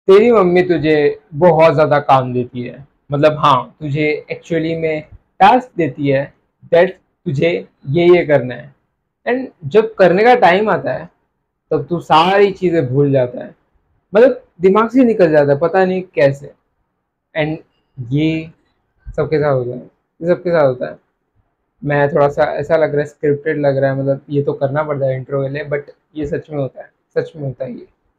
तेरी मम्मी तुझे बहुत ज़्यादा काम देती है, मतलब हाँ, तुझे एक्चुअली में टास्क देती है दैट तुझे ये करना है। एंड जब करने का टाइम आता है तब तू सारी चीज़ें भूल जाता है, मतलब दिमाग से निकल जाता है, पता नहीं कैसे। एंड ये सबके साथ होता है, ये सबके साथ होता है। मैं थोड़ा सा ऐसा लग रहा है, स्क्रिप्टेड लग रहा है, मतलब ये तो करना पड़ता है इंट्रो के लिए, बट ये सच में होता है, सच में होता है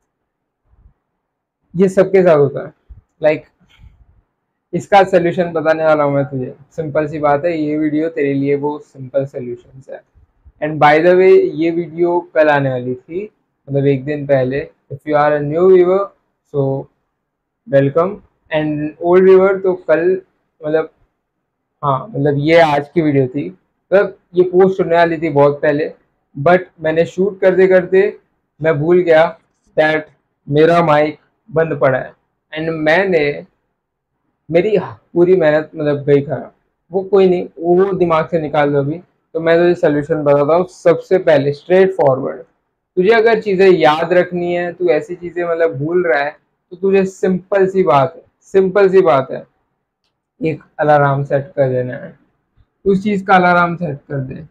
ये सबके साथ होता है। लाइक इसका सोल्यूशन बताने वाला हूँ मैं तुझे। सिंपल सी बात है, ये वीडियो तेरे लिए वो सिंपल सोल्यूशन है। एंड बाय द वे, ये वीडियो कल आने वाली थी, मतलब एक दिन पहले। If you are a new viewer so welcome, and old viewer तो कल, मतलब हाँ, मतलब ये आज की वीडियो थी, मतलब ये पोस्ट होने वाली थी बहुत पहले, बट मैंने शूट करते करते मैं भूल गया दैट मेरा माइक बंद पड़ा है। एंड मैंने, मेरी पूरी मेहनत मतलब गई खराब। वो कोई नहीं, वो दिमाग से निकाल दो अभी। तो मैं तुझे सोल्यूशन बताता हूँ। सबसे पहले स्ट्रेट फॉरवर्ड, तुझे अगर चीज़ें याद रखनी है, तू ऐसी चीज़ें मतलब भूल रहा है, तो तुझे सिंपल सी बात है, सिंपल सी बात है, एक अलार्म सेट कर देना है। उस चीज़ का अलार्म सेट कर दे,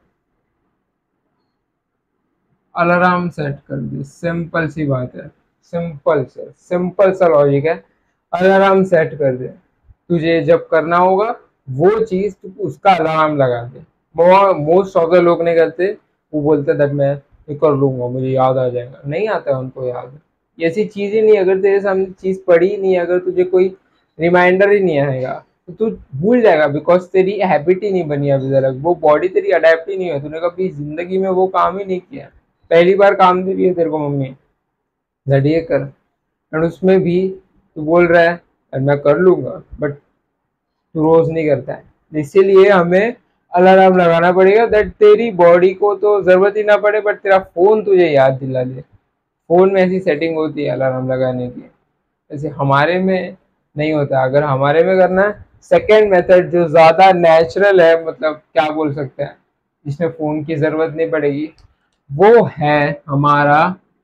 अलार्म सेट कर दे, सिंपल सी बात है, सिंपल सा लॉजिक है। अलार्म सेट कर दे, तुझे जब करना होगा वो चीज, तू उसका अलार्म लगा दे। मोस्ट ऑफ द लोग नहीं करते, वो बोलते दैट मैं ये कर लूंगा, मुझे याद आ जाएगा, नहीं आता है उनको याद। ये ऐसी चीज ही नहीं, अगर तेरे सामने चीज पड़ी ही नहीं, अगर तुझे कोई रिमाइंडर ही नहीं आएगा तो तू भूल जाएगा, बिकॉज तेरी हैबिट ही नहीं बनी अभी तक, वो बॉडी तेरी अडेप्ट ही नहीं है, तूने कभी जिंदगी में वो काम ही नहीं किया। पहली बार काम दे रही है तेरे को मम्मी, झड़िए कर। और उसमें भी तू बोल रहा है "अरे मैं कर लूंगा", बट तू रोज नहीं करता है। इसीलिए हमें अलार्म लगाना पड़ेगा दैट तेरी बॉडी को तो जरूरत ही ना पड़े, बट तेरा फोन तुझे याद दिला दे। फोन में ऐसी सेटिंग होती है अलार्म लगाने की, जैसे हमारे में नहीं होता। अगर हमारे में करना है, सेकेंड मेथड जो ज्यादा नेचुरल है, मतलब क्या बोल सकते हैं, जिसमें फोन की जरूरत नहीं पड़ेगी, वो है हमारा,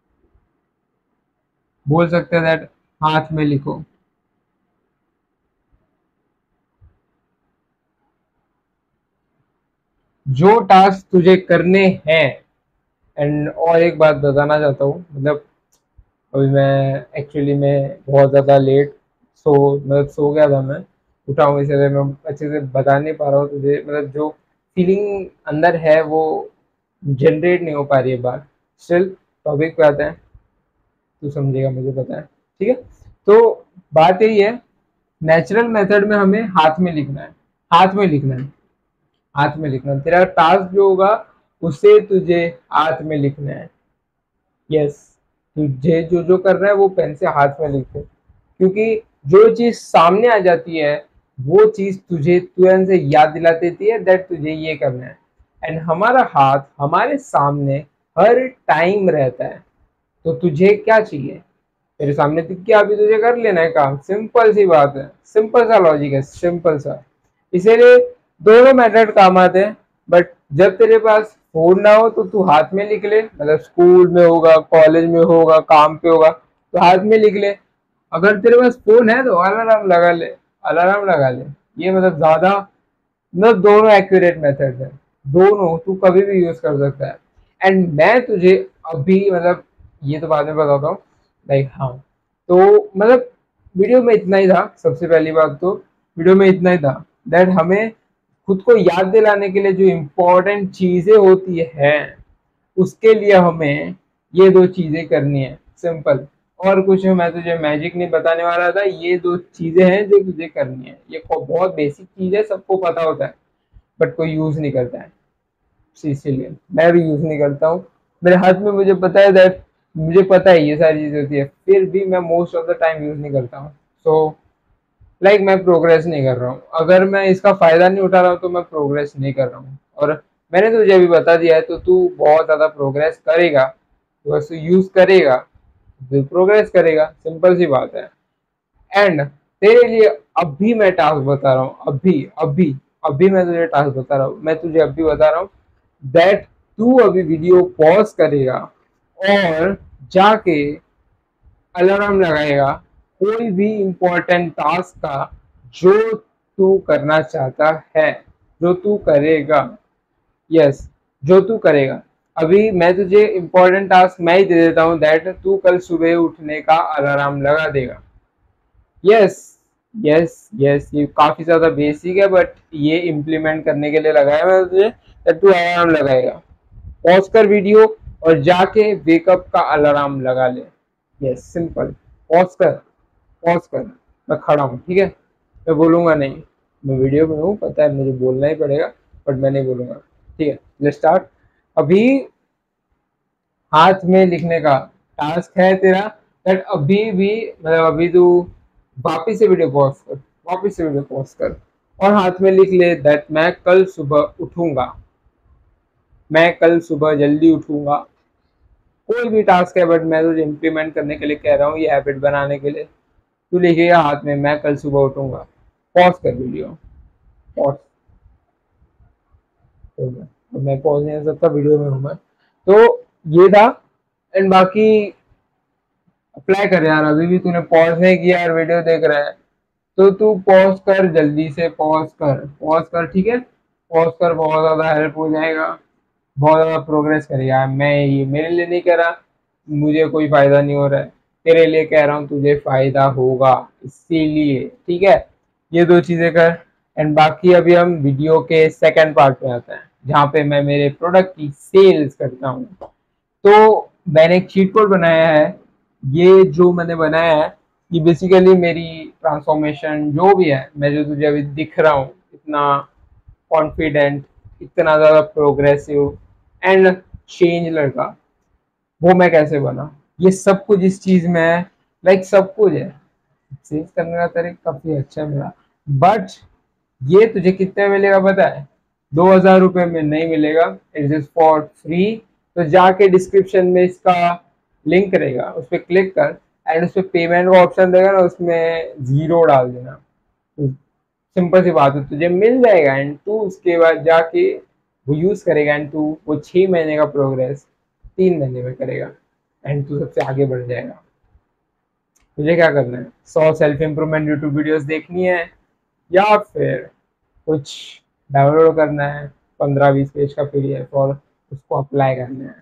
बोल सकते हैं दैट हाथ में लिखो। जो टास्क तुझे करने हैं। एंड और एक बात बताना चाहता हूँ, मतलब अभी मैं एक्चुअली में बहुत ज़्यादा लेट मतलब सो गया था मैं, उठा हूँ, इसलिए मैं अच्छे से बता नहीं पा रहा हूँ तुझे, मतलब जो फीलिंग अंदर है वो जनरेट नहीं हो पा रही है बात। स्टिल टॉपिक पे आते हैं, तू समझेगा, मुझे पता है, ठीक है। तो बात यही है, नेचुरल मेथड में हमें हाथ में लिखना है, हाथ में लिखना है, हाथ में लिखना है। तेरा टास्क जो होगा उसे तुझे हाथ में लिखना है। यस, तुझे जो जो कर रहा है वो पेन से हाथ में लिख दे, क्योंकि जो चीज सामने आ जाती है वो चीज तुझे तुरंत से याद दिला देती है दैट तुझे ये करना है। एंड हमारा हाथ हमारे सामने हर टाइम रहता है, तो तुझे क्या चाहिए, तेरे सामने दिख गया, अभी तुझे कर लेना है काम, सिंपल सी बात है, सिंपल सा लॉजिक है, सिंपल सा। इसीलिए दोनों मेथड काम आते हैं, बट जब तेरे पास फोन ना हो तो तू हाथ में लिख ले, मतलब स्कूल में होगा, कॉलेज में होगा, काम पे होगा तो हाथ में लिख ले। अगर तेरे पास फोन है तो अलार्म लगा ले, अलार्म लगा ले। ये मतलब ज्यादा, मतलब दोनों एक्यूरेट मेथड है, दोनों तू कभी भी यूज कर सकता है। एंड मैं तुझे अभी, मतलब ये तो बाद में बताता हूँ, लाइक हाँ, तो मतलब वीडियो में इतना ही था। सबसे पहली बात तो वीडियो में इतना ही था दैट हमें खुद को याद दिलाने के लिए जो इम्पोर्टेंट चीजें होती हैं, उसके लिए हमें ये दो चीजें करनी है, सिंपल। और कुछ मैं तुझे मैजिक नहीं बताने वाला था, ये दो चीजें हैं जो तुझे करनी है। ये बहुत बेसिक चीज है, सबको पता होता है, बट कोई यूज नहीं करता है, इसीलिए मैं भी यूज नहीं करता हूँ। मेरे हाथ में, मुझे पता है दैट, मुझे पता है ये सारी चीजें होती है, फिर भी मैं most of the time use नहीं करता हूँ। सो लाइक मैं प्रोग्रेस नहीं कर रहा हूँ, अगर मैं इसका फायदा नहीं उठा रहा हूँ तो मैं प्रोग्रेस नहीं कर रहा हूँ। और मैंने तुझे अभी बता दिया है, तो तू बहुत ज्यादा प्रोग्रेस करेगा, तो बस यूज करेगा, फिर प्रोग्रेस करेगा, सिंपल सी बात है। एंड तेरे लिए अभी मैं टास्क बता रहा हूँ, अभी अभी अभी मैं तुझे टास्क बता रहा हूँ, मैं तुझे अभी बता रहा हूँ दैट तू अभी वीडियो पॉज करेगा और जाके अलार्म लगाएगा कोई भी इम्पोर्टेंट टास्क का जो तू करना चाहता है, जो तू करेगा, यस, जो तू करेगा। अभी मैं तुझे इम्पोर्टेंट टास्क मैं ही दे देता हूँ, दैट तू कल सुबह उठने का अलार्म लगा देगा। यस, यस, यस, ये काफी ज्यादा बेसिक है, बट ये इम्प्लीमेंट करने के लिए लगाया मैं तुझे, that तू अलार्म लगाएगा। पॉज कर वीडियो और जाके वेकअप का अलार्म लगा ले। Yes, simple. पॉज कर, पॉज कर। मैं खड़ा हूँ, ठीक है, मैं बोलूंगा नहीं। मैं वीडियो में हूँ, पता है मुझे बोलना ही पड़ेगा, बट मैं नहीं बोलूंगा। ठीक है, लेट्स स्टार्ट। अभी हाथ में लिखने का टास्क है तेरा, दैट अभी भी, मतलब अभी तू वापिस से वीडियो पॉज कर, वापिस से वीडियो पॉज कर, और हाथ में लिख ले दैट मैं कल सुबह उठूंगा, मैं कल सुबह जल्दी उठूंगा। कोई भी टास्क है, बट मैं तुझे इम्प्लीमेंट करने के लिए कह रहा हूँ, ये हैबिट बनाने के लिए। तू लिखेगा हाथ में मैं कल सुबह उठूंगा। पॉज कर वीडियो, पॉज हो गया। अब मैं पॉज नहीं कर सकता, वीडियो में हूँ मैं। तो ये था। एंड बाकी अप्लाई कर यार, अभी भी तूने पॉज नहीं किया यार, वीडियो देख रहा है, तो तू पॉज कर, जल्दी से पॉज कर, पॉज कर, ठीक है। पॉज कर, बहुत ज़्यादा हेल्प हो जाएगा, बहुत ज़्यादा प्रोग्रेस करेगा। मैं ये मेरे लिए नहीं कह रहा, मुझे कोई फ़ायदा नहीं हो रहा है, तेरे लिए कह रहा हूँ, तुझे फ़ायदा होगा इसीलिए, ठीक है। ये दो चीज़ें कर। एंड बाकी अभी हम वीडियो के सेकंड पार्ट पे आते हैं, जहाँ पे मैं मेरे प्रोडक्ट की सेल्स करता हूँ। तो मैंने एक चीट कोड बनाया है। ये जो मैंने बनाया है, ये बेसिकली मेरी ट्रांसफॉर्मेशन जो भी है, मैं जो तुझे अभी दिख रहा हूँ इतना कॉन्फिडेंट, इतना ज़्यादा प्रोग्रेसिव एंड चेंज लड़का, वो मैं कैसे बना, ये सब कुछ इस चीज़ में है। लाइक सब कुछ है। सेल्स करने का तरीका काफ़ी अच्छा है मेरा, बट ये तुझे कितने में मिलेगा पता है? 2,000 रुपये में नहीं मिलेगा, इट इज फॉर फ्री। तो जाके डिस्क्रिप्शन में इसका लिंक रहेगा, उस पर क्लिक कर, एंड उस पर पेमेंट का ऑप्शन देगा ना, उसमें जीरो डाल देना। सिंपल सी बात है, तुझे मिल जाएगा, एंड तू उसके बाद जाके वो यूज करेगा, एंड तू वो 6 महीने का प्रोग्रेस 3 महीने में करेगा, एंड तू सबसे आगे बढ़ जाएगा। तुझे क्या करना है? 100 सेल्फ इम्प्रूवमेंट यूट्यूब वीडियोस देखनी है, या फिर कुछ डाउनलोड करना है 15-20 पेज का पीडीएफ और उसको अप्लाई करना है,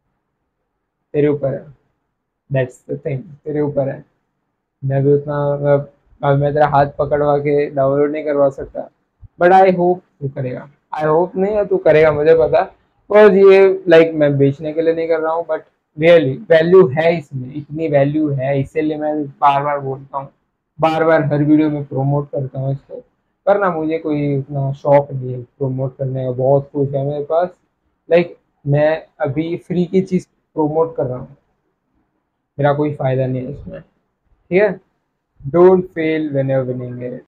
तेरे ऊपर है। दैट्स द थिंग, तेरे ऊपर है। मैं भी उतना मतलब, अब मैं तेरा हाथ पकड़वा के डाउनलोड नहीं करवा सकता, बट आई होप तू करेगा। आई होप नहीं है, तू करेगा, मुझे पता। और ये लाइक मैं बेचने के लिए नहीं कर रहा हूँ, बट रियली वैल्यू है इसमें, इतनी वैल्यू है, इसीलिए मैं बार बार बोलता हूँ, बार बार हर वीडियो में प्रमोट करता हूँ इसको। पर ना मुझे कोई उतना शौक नहीं है प्रमोट करने का, बहुत कुछ है मेरे पास। लाइक मैं अभी फ्री की चीज़ प्रमोट कर रहा हूँ, मेरा कोई फायदा नहीं है इसमें, ठीक है। Don't fail when you are winning it.